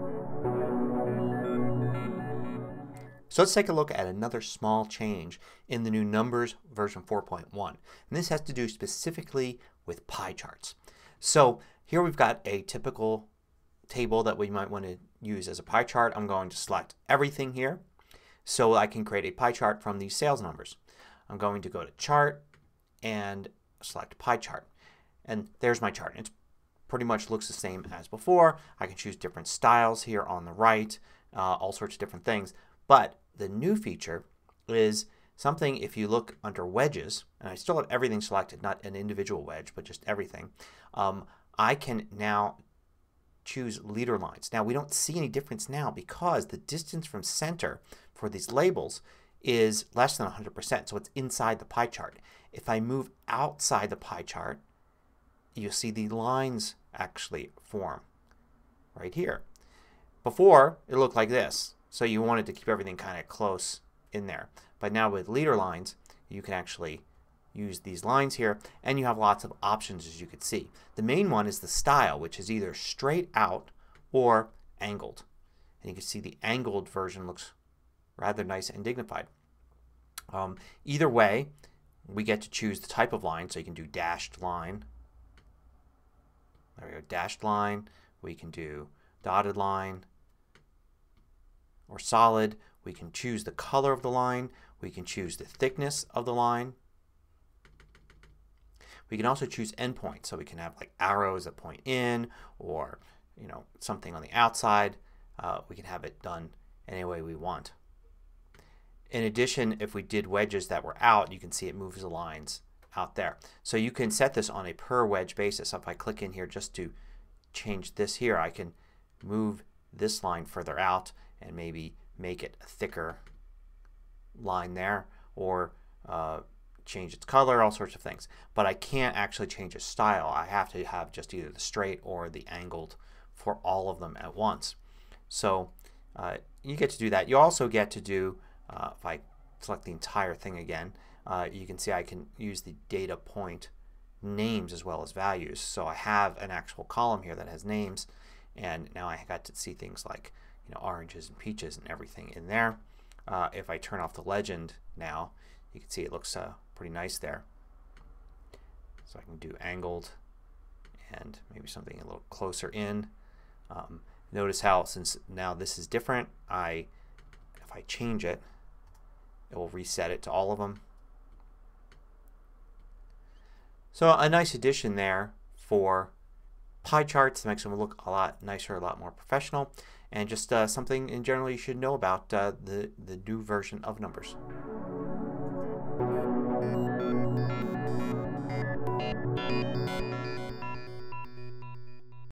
So let's take a look at another small change in the new Numbers version 4.1. And this has to do specifically with pie charts. So here we've got a typical table that we might want to use as a pie chart. I'm going to select everything here so I can create a pie chart from these sales numbers. I'm going to go to Chart and select Pie Chart. And there's my chart. It pretty much looks the same as before. I can choose different styles here on the right, all sorts of different things. But the new feature is something, if you look under wedges, and I still have everything selected, not an individual wedge but just everything, I can now choose leader lines. Now we don't see any difference now because the distance from center for these labels is less than 100%. So it's inside the pie chart. If I move outside the pie chart, you'll see the lines actually form right here. Before it looked like this. So you wanted to keep everything kind of close in there. But now with leader lines you can actually use these lines here and you have lots of options, as you can see. The main one is the style, which is either straight out or angled. And you can see the angled version looks rather nice and dignified. Either way we get to choose the type of line. So you can do dashed line. There we go, dashed line. We can do dotted line or solid. We can choose the color of the line. We can choose the thickness of the line. We can also choose endpoints. So we can have like arrows that point in or something on the outside. We can have it done any way we want. In addition, if we did wedges that were out, you can see it moves the lines out there. So you can set this on a per wedge basis. So if I click in here just to change this here, I can move this line further out and maybe make it a thicker line there, or change its color, all sorts of things. But I can't actually change its style. I have to have just either the straight or the angled for all of them at once. So you get to do that. You also get to do, if I select the entire thing again, you can see I can use the data point names as well as values. So I have an actual column here that has names, and now I got to see things like oranges and peaches and everything in there. If I turn off the legend now, you can see it looks pretty nice there. So I can do angled and maybe something a little closer in. Notice how, since now this is different, if I change it, it will reset it to all of them. So a nice addition there for pie charts that makes them look a lot nicer, a lot more professional, and just something in general you should know about the new version of Numbers.